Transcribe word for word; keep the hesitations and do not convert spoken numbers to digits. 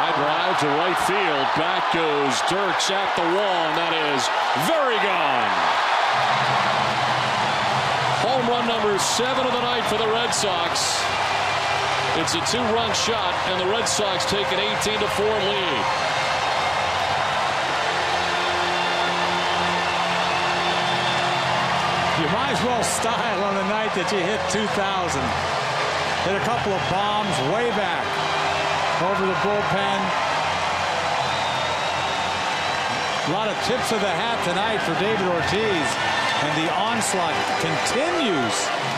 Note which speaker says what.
Speaker 1: High drive to right field. Back goes Dirks at the wall, and that is very gone. Home run number seven of the night for the Red Sox. It's a two-run shot, and the Red Sox take an eighteen to four lead.
Speaker 2: You might as well style on the night that you hit two thousand. Hit a couple of bombs way back over the bullpen. A lot of tips of the hat tonight for David Ortiz. And the onslaught continues